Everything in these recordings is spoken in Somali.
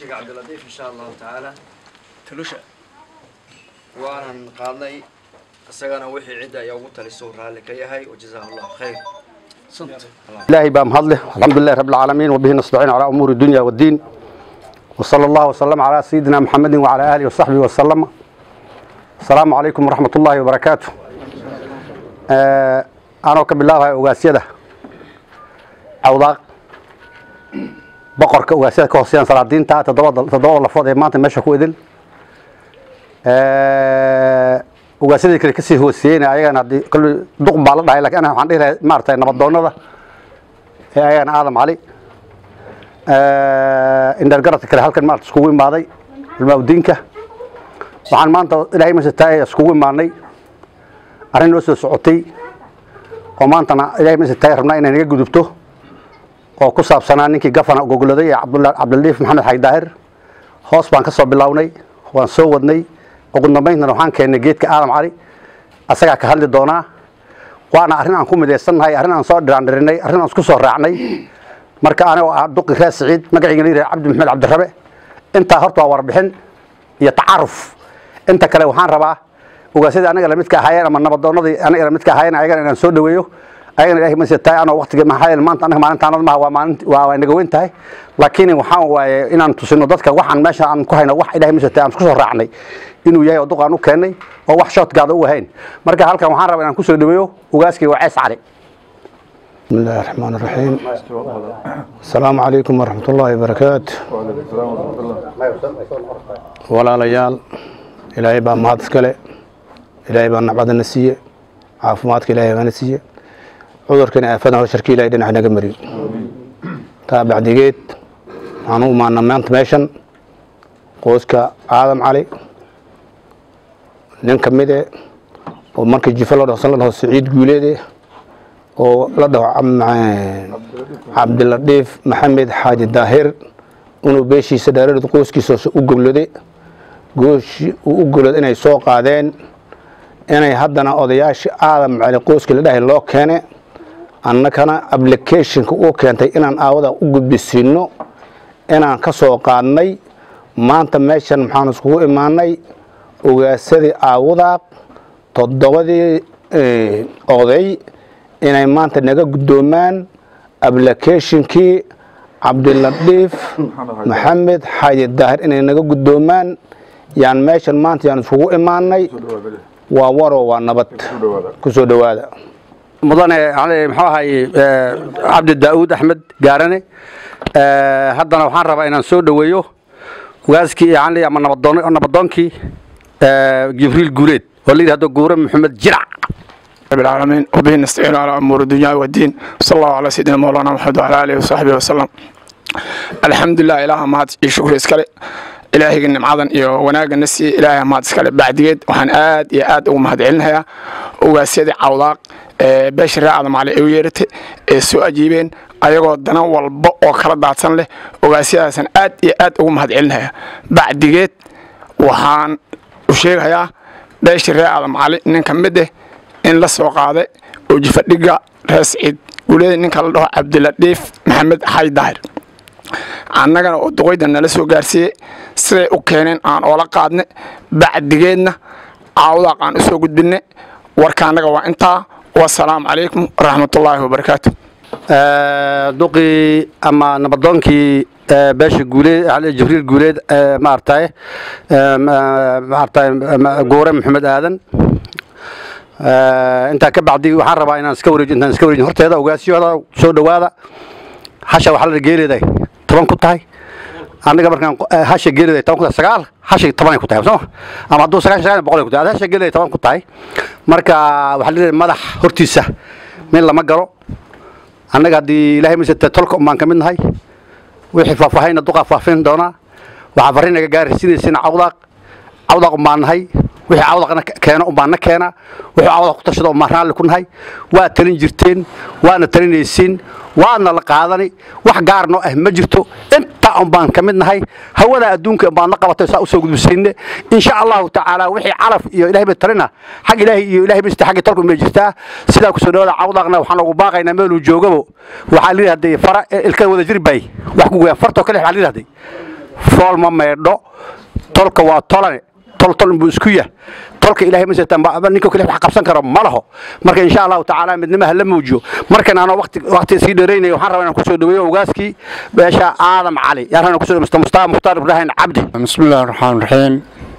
أسيق عبد اللطيف إن شاء الله تعالى تلوشة وأنا قاضي أسيقنا وحي عدة يومت للسورة لكي هاي وجزاه الله خير صمت إلهي بأمهضله الحمد لله رب العالمين وبه نستعين على أمور الدنيا والدين وصلى الله وسلم على سيدنا محمد وعلى آله وصحبه وسلم. السلام عليكم ورحمة الله وبركاته. أنا كبالله وقاسيده عوضاق بقر وقاسيده كوسيان صلاة الدين تا تدور لفظ ما تمشى كويدل وقاسيده كريكسي هو السين أيانا كل دقم بالله لكن أنا عندي مارتين نبضونا ده أيانا آدم علي إن درجات كره هالكن مارت سكوين بعضي المودينك وعن ما أنت إلهي مسته سكوين معني أرين نوسو سعوتي وما أنتنا إلهي مسته ربنا إن نيجي جذبته وقصة بسنانك جفنا جوجل ذي عبد اللطيف محمد حيداهر خاص بان كسب باللوني وانسودني وقلنا بيننا روحان كأن جيت كعالم علي أسرع كهال الدونا وأنا أرين أنكم مدرسنا هاي أرين أنصار دراني أرين أنسكسر رعني marka ana duqi Raas Saciid magacayga Cabdi Maxamed Cabdi Rabe inta horta warbixin iyo taaruf inta kale waxaan rabaa ugaasida anaga la midka ahaayeen ama nabadoonadii anaga la midka ahaayeen ayaga inaan soo dhaweeyo ayagana Ilaahay ma siitay ana waqtiga ma hayl maanta anaga maalintaan ma waa maalin waa inaga weyn tahay laakiin waxaan waaye inaan tusino dadka waxaan meesha aan ku hayno wax Ilaahay ma siitay aan isku soo raacnay inuu yahay duqaan u keenay oo wax shot gaado u ahayn marka halkan waxaan rabaa inaan ku soo dhaweeyo ugaaskii Wacees Cali. بسم الله الرحمن الرحيم. السلام عليكم ورحمة الله وبركاته. ولا ليال إلهي بان مهد سكالي إلهي بان نعباد النسية عافماتك إلهي بان النسية عذر كان أفادنا وشركي إلهي دين حنا قمري تابع ديقيت عنو ما نمانت ميشن قوسك آدم علي ننكمده ومركز جفل رسول الله سعيد قوليده ولده عبد اللطيف محمد حاج الداهر انه بيشي سدارد قوسكيسو u goblade gooshi u golad inay soo qaadeen inay haddana odayaasha aadam cali qooski la dhahay loo keenay annakana application-ka uu keentay inaan aawada u gudbisino inaan ka soo qaadnay maanta meeshan maxaan isku imaanay ogaasadii aawada todobadii oday inay maanta naga gudoomaan application-kii Cabdillatiif Maxamed Xaaji Daahir inay naga gudoomaan yaan meeshan maanta yaan isugu imaanay waa waro waa nabad ku soo dhawaada mudane ali maxahay Cabdi Daawud Axmed Gaarane haddana waxaan rabaa inaan soo dhaweeyo ugaaskii yani ama nabadoonkii Jibriil Guuleed oo leeyahay Guure Maxamed Jirac رب العالمين وبه نستعين على أمور الدنيا والدين صلى الله على سيدنا مولانا محمد وعلى آله وصحبه وسلم. الحمد لله إله ما يشكر إسكالي إلهي قلنا معاذن وناقا نسي إلهي ما تسكالي بعد جد وحن آد ومهد علنها وسيدي عوضاق بشر آدم على إويرته سوء أجيبين أيقو دنا والبق وكلا داتسن له وسيدي سن آد ومهد علنها بعد جد وحن وشيغها بشر آدم على نكمده in la soo qaaday oo jifadhiga Raas Saciid guuleed ninka la dhaho Cabdillatiif Maxamed Xaydaahir annagana oo duqeydan la soo gaarsiiyay siday u keeneen aan oo la qaadnay bacdigeedna aawda aan u soo gudbinay warka annaga waa inta wassalaamu calaykum waraxmatullaahi wabarakaatuh duqi ama nabadoonkii beesha guuleed ali Jibriil Guuleed maartay Guure Maxamed Aadan انت كبعدي waxaan rabaa inaan iska wareejin horteeda ogaasiyada soo dhawaada hasha waxa la geeliday 10 ku tahay aniga markaan hasha geeliday 10 ku tahay 9 hasha 10 ku tahay soo ama haduu 9 boqol ku tahay hasha geeliday 10 ku tahay marka waxa la leeyahay madax hortiisa meel lama garo anaga hadii Ilaahay misata tolka umaan kamid nahay wixii faafahayna duqa faafin doona waxa farinaga gaarsiinayna cawdaq umaan nahay wixii cawdaqna keena umaan keena wixii cawdaq ku tashado umaan raali ku nahay waa talin jirteen waana talinaysiin waana la qaadani wax gaarno ah ma jirto inta umaan kamid nahay hawada adduunka umaan qabatay saa u soo gudbisayne insha Allah ta'ala wixii calaf iyo Ilaahay talina xaq Ilaahay iyo Ilaahay bista xaq talku ma jirtaa sida ku soo dhawaada cawdaqna waxaan ugu baaqaynaa meel uu joogabo waxa la yiraahday fara ilka wada jirbay wax ku go'an farto kale waxa la yiraahday fool ma meedho tolka waa tolane tol buu isku yahay tolka ilaahay ma seetaan ba ninka kale wax qabsan karo ma laho marka insha Allah ta'ala midnimada la muujiyo markan aan waqti si dheereynayo waxaan rabaa inaan ku soo dhaweeyo ogaaskii beesha Aadam Cali yaa rabaa ku soo Mustafa Ibrahim Cabdi bismillaahir rahmaanir rahiim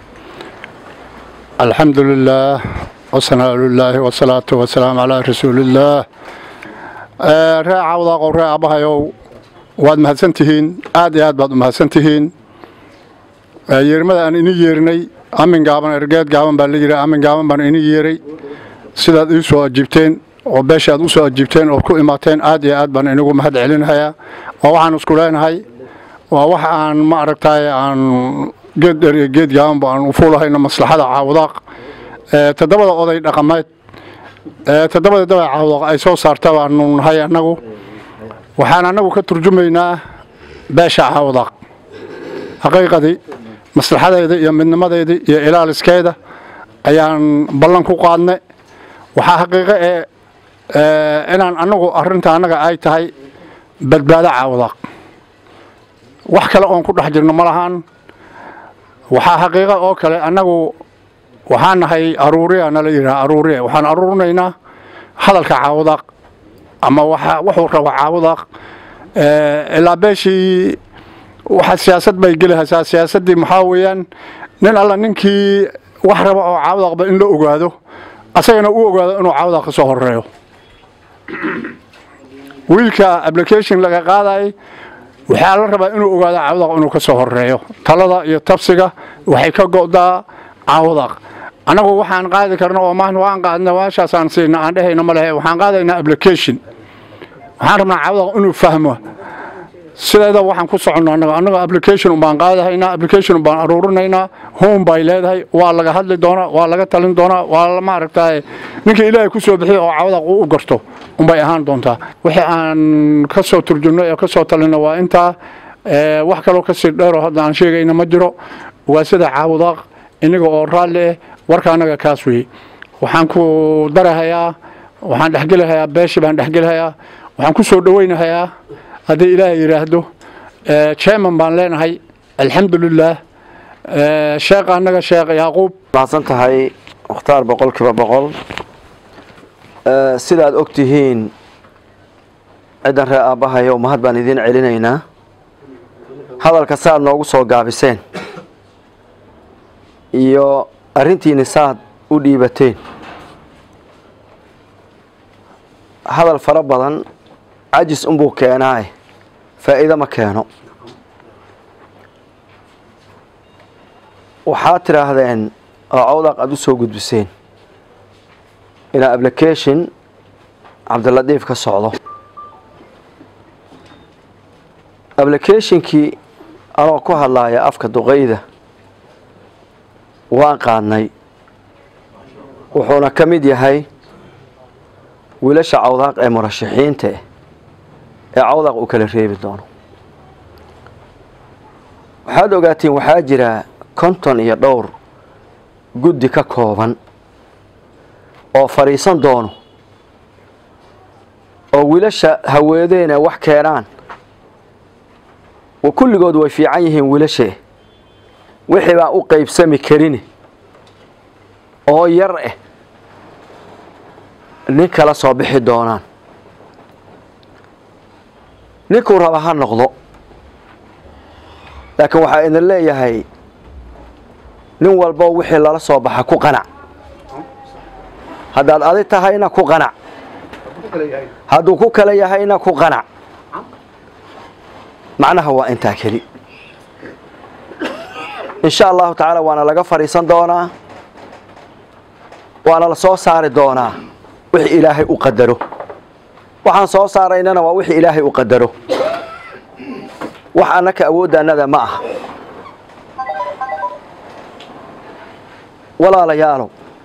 alhamdulillah wassalatu lillahi wassalatu wassalamu ala rasuulillah raacawda qoraa abahayo waad mahadsantihiin aad iyo aad baad u mahadsantihiin yeermada aan inii yeernay amin gaaban ergeed gaaban baa la yiraahdaa amin gaaban baan inii yeeray sidaad ii soo ajibteen oo beeshaad u soo ajibteen oo ku imaateen aad iyo aad baan inagu mahad celinayaa oo waxaan isku leenahay waa wax aan ma aragtay aan geed gaaban baan u fuulahayna maslaxada caawdaaq todobada oday dhaqameed todobada caawdaaq ay soo saartaa baanu nahay anagu waxaan anagu ka turjumaynaa beesha caawdaaq xaqiiqadii maslaxadeeda iyo midnimadeeda iyo ilaaliskeeda ayaan ballan ku qaadnay waxa xaqiiqo inaan anagu arinta anaga ay tahay badbaado caawdaaq wax kale oo ku dhex jirno ma lahan waxa xaqiiqo oo kale anagu waxaan nahay aruuriya la yiraahdo aruuriya waxaan aruurinaynaa hadalka caawdaaq ama wuxuu rabo caawdaaq ilaa beeshii waxa siyaasad bay galahaysaa siyaasadii maxaa weeyaan nin alla ninkii wax rabo oo caawdaaqba in la ogaado asagana uu ogaado inuu caawdaaq ka soo horeeyo wiilka application laga qaaday waxa la rabaa inuu ogaado caawdaaq inuu ka soo horeeyo talada iyo tabsiga waxay ka go'daa caawdaaq anagu waxaan qaadi karno oo maahan waan qaadnaa waashaas aan siina aan dhahayna ma lahayn waxaan qaadaynaa application waxaan rabnaa caawdaaq inuu fahmo sideeda waxaan ku soconaa anaga application baan qaadahaynaa application baan aruurinaynaa home bay leedahay waa laga hadli doonaa waa laga talin doonaa waa ma aragtay ninka ilaahay ku soo bixiyo oo caawdaaq uu garto bay ahaan doontaa wixii aan ka soo turjumno ee ka soo talino waa inta wax kale oo ka sii dheer oo hadaan sheegayna ma jiro waa sida caawdaaq inaga oo raalli warka anaga kaas weey waxaan ku darahayaa waxaan dhaxgelahayaa beeshi baan dhaxgelahayaa waxaan ku soo dhaweynahayaa hadii ilaahay yiraahdo chairman baan leenahay alxamdulillah sheekh anaga sheekh Yaaqub baasan tahay muxtaar 100% sidaad ogtihiin ciidan ree aabahayo mahad baan idin celinaynaa hadalka saad noogu soo gaabiseen iyo arintiina saad u dhiibateen hadal fara badan عجز أمبو كيناي فإذا ما كانوا وحاتر هذين عوضق أدوسو قد بسين إلى أبليكيشن عبد اللطيف كالصعودة أبليكيشن كي أنا كوها الله يا أفكا دغيدة وان قادناي وحونا كميديا هاي ولاش عوضق أي مرشحين تي عوضق وكل ريب دونه waxaad ogaatiin waxaa jira konton iyo dhowr guddi ka kooban oo fariisan doono oo wiilasha haweedeena wax keenaan oo kulligood way fiican yihiin wiilasha wixii baa u qaybsami karin oo yar nin kala soo bixi doonaan ninkuu raba ha noqdo laakiin waxa idin leeyahay nin walba wixii lala soo baxa ku qanac hadaad adi tahayna ku qanac haduu ku kala yahayna ku qanac macnaha waa inta kali insha Allah ta'ala waana laga fariisan doonaa waana la soo saari doonaa wixii Ilaahay u qadaro waxaan soo saaraynana waa wixii Ilaahay u qadaro wax anaka awoodanada ma aha walaalayaal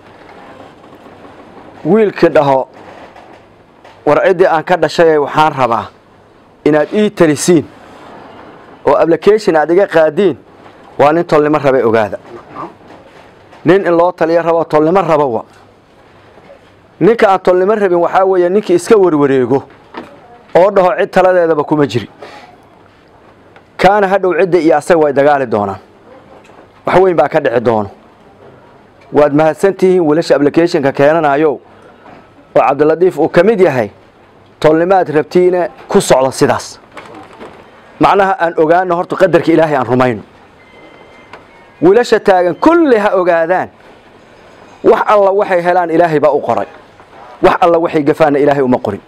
wiilka dhaho warcidii aan ka dhashay waxaan rabaa inaad ii talisiin oo application aad iga qaadiin waa nin tolnimo rabay ogaada nin in loo taliyo rabo tolnimo rabo ninka aan tolnimo rabin waxa weeye ninkii iska warwareego oo dhaho cid taladeedaba kuma jiri kaana hadhow cidda iyo asaga way dagaali doonaan wax weyn baa ka dhici doono waad mahadsantihiin wiilasha applicationka keenanayo oo Cabdiladiif uu kamid yahay tolnimaad rabtiina ku socdo sidaas macnaha aan ogaano horta qadarka Ilaahay aan rumayno wiilasha taagan kulli ha ogaadaan wax alla waxay helaan Ilaahay baa u qoray wax alla waxay gafaana Ilaahay uma qorin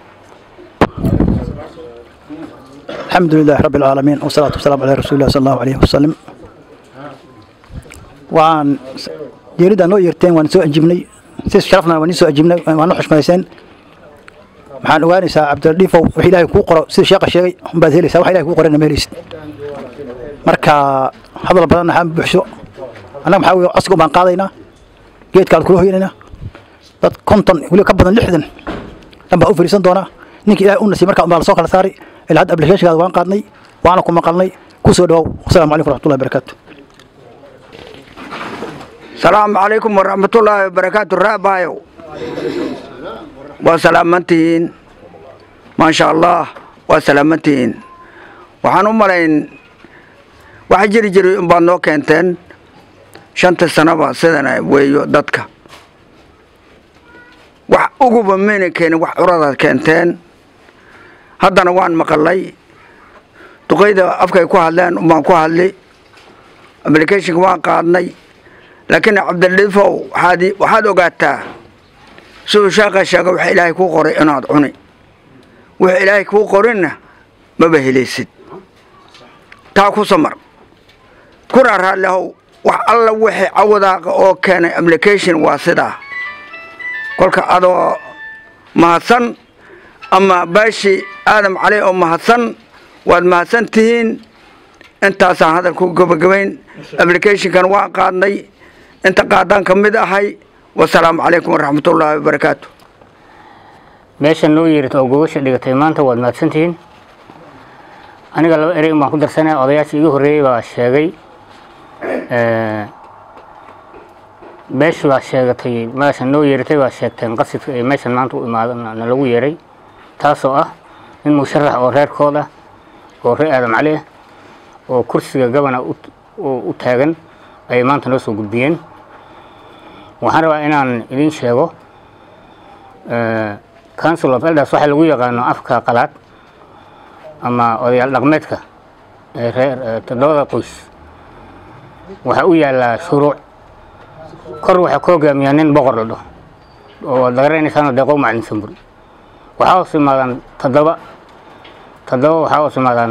الحمد لله رب العالمين والصلاة والسلام على رسول الله صلى الله عليه وسلم وعن جريدة نو يرتين ونسوء أجبني سيس شرفنا ونسوء أجبني ونحش ميسين محان واني سا عبد اللطيف وحي الله يكوقر سيس شاق الشيء بذيلي سا وحي الله يكوقر النميليس مركا هذا البلان حام بحشو أنا محاوي أسقو بان قاضينا جيت كالد كلوه هينا داد كونتون ولي كبضا لحدن لما أوفريسان دونا نيكي إلهي أونسي مركا أمبال سوق الثاري العد أبليكيشن هذا وان قادني وأنا كم قالني كوسو دو والسلام عليكم ورحمة الله وبركاته السلام عليكم ورحمة الله وبركاته الرابعة وسلامتين ما شاء الله وسلامتين وحنو ملاين واحد جري بانو كنتين شنت السنة سيدنا ويو دتك وح أقوب مني كان وح عرضة كنتين هذا نوان مقلي تقيد أفكار كوهلان وما كوهلي أبليكيشن كوان قادني لكن عبد اللطيف هذه وحد وقتها سو شاقة وح إلهي كو قري أنا عني وح إلهي كو قرينا ما بهليسد تاكو سمر كرر له وح الله وحي عوضاق أو كان أبليكيشن واسطة كلك أدو مهسن أما باشي آدم عليه أم مهسن والمهسنتين انت أصلا هذا الكوكوبين أبليكيشن كان واقعنا انت قادان كمدة هاي والسلام عليكم ورحمة الله وبركاته meeshan loo yeerto oo gogosha dhigatay maanta waad mahadsantihiin aniga laba erey ma ku darsanay odayaashii igu horeeyay baa sheegay meesha waa sheegatay meeshan loo yeertay waa sheegteen qasidka ee meeshan maanta u imaadana lagu yeeray taasoo ah in musharax oo reerkooda oo reer Aadam Cali oo kursiga gabana u taagan ay maanta noo soo gudbiyeen waxaan rabaa inaan idin sheego council of elders waxa lagu yaqaano afka qalaad ama odayaal dhaqameedka ee reer todobada qoys waxa uu yaala shuruuc kor waxa ku hogaamiyaa nin boqor la dhaho oo dagareynaysan deeqo macalin sambur waxa uu simaadaan todoba waxa uu simaadaan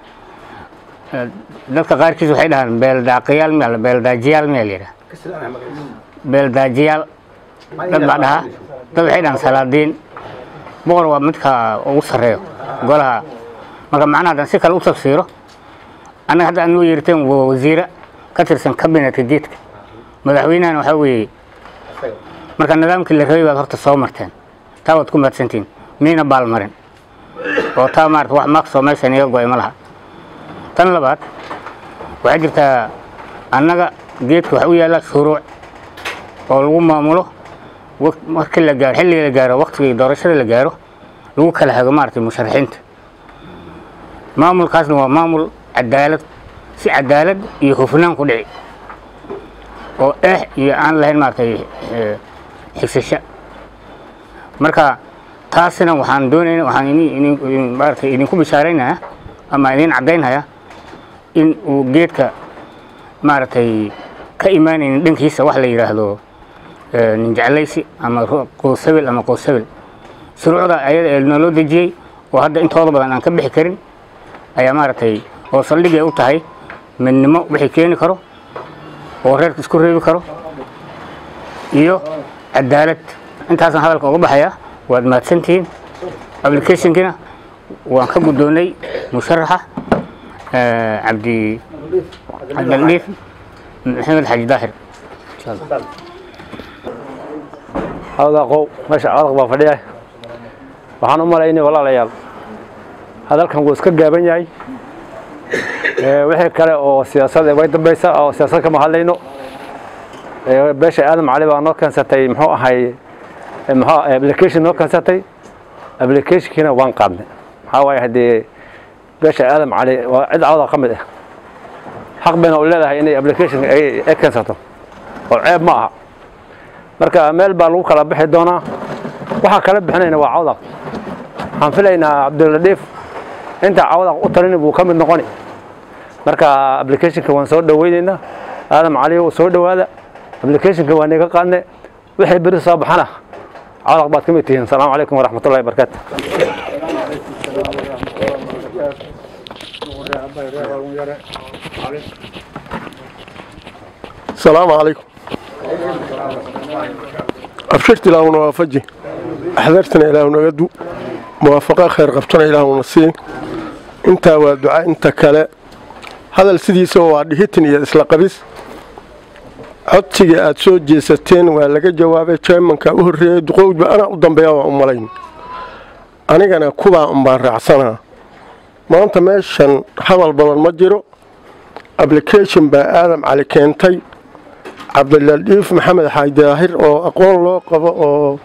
dadka qaarkiis waxay dhahaan beeldaajiyaal meel yira beeldaajiyaal dad baa dhaha dad waxay dhahaan salaadiin boqor waa midka ugu sareeyo golaha marka macnaha si kale u tafsiiro anaga hadda aan loo yeerteen wasiira ka tirsan kabinetka jidka madaxweynaha waxa weeye marka nidaamkii la rabay baad horta soo marteen taa waad ku mahadsantiin miina baal marin oo taa maarta wax maqsoo meeshan iga go'ay ma laha tan labaad waxaa jirta annaga geedka waxa u yaala shuruuc oo lagu maamulo markii la gaaro xilliga la gaaro waqtiga doorashada la gaaro lagu kala hago maartay musharaxiinta maamulkaasna waa maamul cadaalad si cadaalad iyo hufnaan ku dhici oo iyo aan lahayn maartay xisasha marka taasina waxaan doonaynaa waxaan maartay idinku bishaaraynayaa ama idin cadaynayaa in uu geedka maartay ka imaanaynin dhankiisa wax la yiraahdo nin jeclaysi ama qosabil ama qosabil shuruucda ayada ee noo dejiyay oo hadda intooda badan aan ka bixi karin ayaa maartay oo saldhig ay u tahay midnimo wixii keeni karo oo reerka isku reebi karo iyo cadaalad intaasna hadalka uga baxaya waad mahadsantihiin applicationkina waan ka guddoonay musharaxa cabdiladiif maxamed xaji daahir هذا قو ماشي عرق بفديه waxaan u maleynay walaalayaal hadalkan uu iska gaaban yahay wixii kale oo siyaasad ay dambaysa oo siyaasad kama hadlayno beesha Aadam Cali baa noo kansatay muxuu ahay application noo kansatay application-kina waan qaadnay waxa way hadii beesha aadam cali waa cid cawda ka mid ah xaq bayna u leedahay inay application ay keensato oo ceeb ma aha marka meel baa lagu kala bixi doonaa waxa kala bixinayna waa cawda waxaan filaynaa Cabdiladiif inta cawda u tarin buu ka mid noqoni marka application-ka waan soo dhaweynaynaa aadam cali oo soo dhawaada application-ka waan iga qaadnay wixii bari soo baxana cawda baad kamid tihiin salaamu calaykum waraxmatullaahi wabarakaatuh السلام عليكم أبشرت إلى ونوافجي أحذرتنا إلى ونقدو موافقة خير قبطنا إلى ونصين انت ودعاء انت كلا هذا السيدي سوى دهيتني إسلا قبيس عدتي أتسو جيستين ولقى جوابي شايم من كأوهر دقوق بأنا قدام بياوة أمالين أنا كان كوبا أمبارع سنة ما أنت ماشان هذا البلد مجرو أبليكيشن بآدم على كينتي Cabdiladiif Maxamed Xaaji Daahir oo aqoon loo qabo oo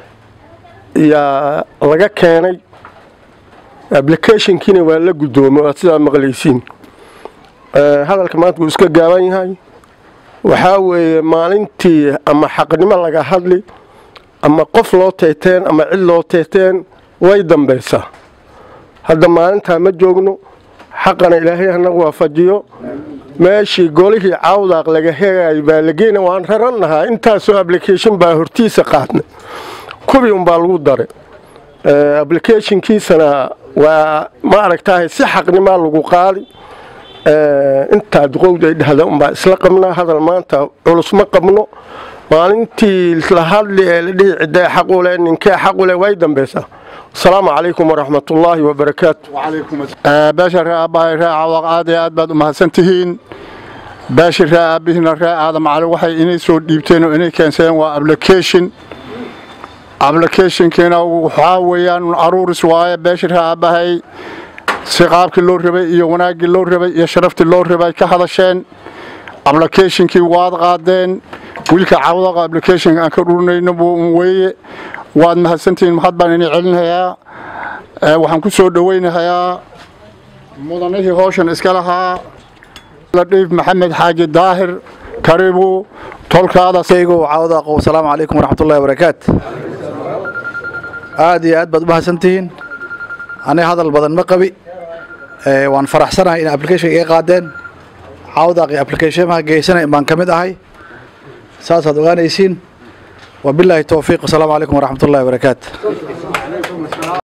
laga keenay application-kiina waa la guddoomay sida maqleysiin hadalka maanta uu iska gaaban yahay waxa weeye maalintii ama xaqnimo laga hadli ama qof loo teeteen ama cid loo teeteen way dambaysaa hadda maalinta ma joogno xaqana Ilaahay hana waafajiyo ماشي قولي عوضاق لقى هاي بالجينا وان ررنها انت سو ابلكيشن با هرتيسا قادنا كوبي ام بالغو داري ابلكيشن كيسنا وما aragtahay si xaqnimo lagu qaali inta duqowda dhahda um ba isla qabna hadal maanta culus ma qabno maalintii la hadli ee la dhigi ciday xaq u leh ninka xaq u leh way dambaysaa السلام عليكم ورحمة الله وبركاته. وعليكم السلام. باشر أباي راعي وقعد أدبد ومحسنتهين. باشر أبينا راعي هذا مع الوحي إني سود ديبتين وإني كان سين وأبليكيشن كنا وحاويان عرور سوايا باشر أباي سقاب كل ربع يوناق كل ربع يشرفت اللور ربع كهذا شين أبليكيشن كي واضح قادين ويلك عوض أبليكيشن أكررنا نبو وي waad mahadsantiin maxad baan inay celinayaa waxaan ku soo dhaweynayaa mudanihii hawshan iska lahaa Ladiif Maxamed Xaaji Daahir karibu tolkaada saygu cawda qow salaamu calaykum waraxmatullaahi wabarakaatuh aad iyo aad baad u mahadsantihiin anay hadal badan ma qabi waan faraxsanahay in application iga qaadeen cawda application-ka geysana baan kamid ahay saasaad ogaanaysiin وبالله التوفيق والسلام عليكم ورحمة الله وبركاته